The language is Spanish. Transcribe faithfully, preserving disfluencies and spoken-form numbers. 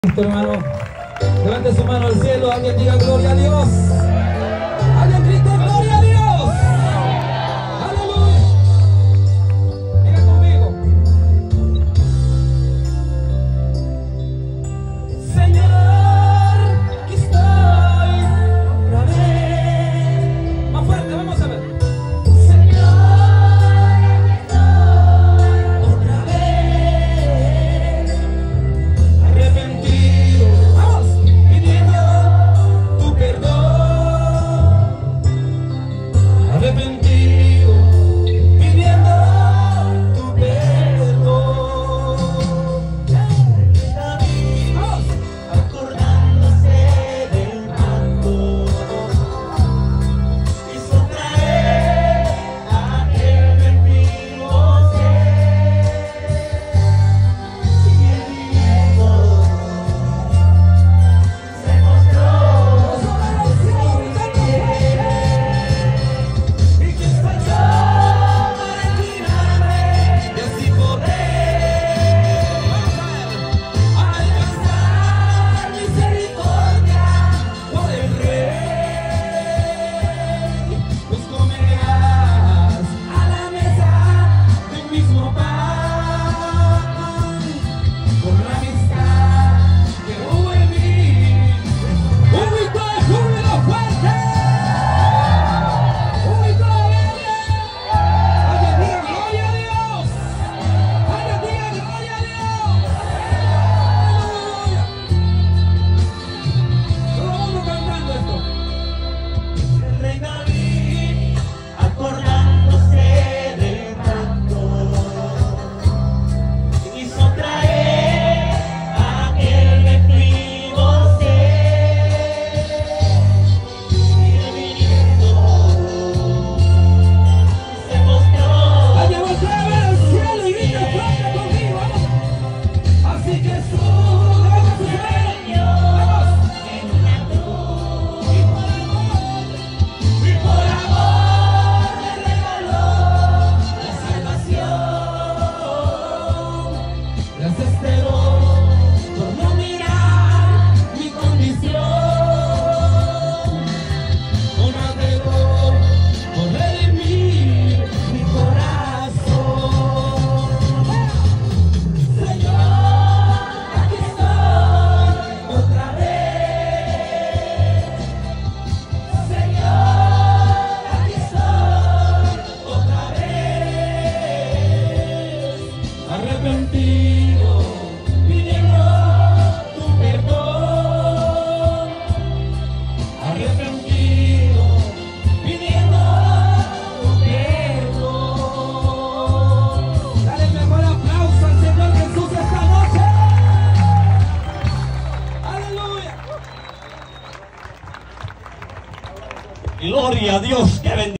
Hermano, levante su mano al cielo, alguien diga gloria a Dios, alguien grite gloria a Dios, aleluya. Diga conmigo: Señor, aquí estoy otra vez. Más fuerte, vamos a ver. Arrepentido, pidiendo tu perdón. Vamos. Acordándose del pacto, hizo traer aquel bendito ser, y el viento se mostró. Arrepentido, pidiendo tu perdón. Arrepentido, pidiendo tu perdón. Dale el mejor aplauso al Señor Jesús esta noche. Aleluya. Gloria a Dios, que bendiga.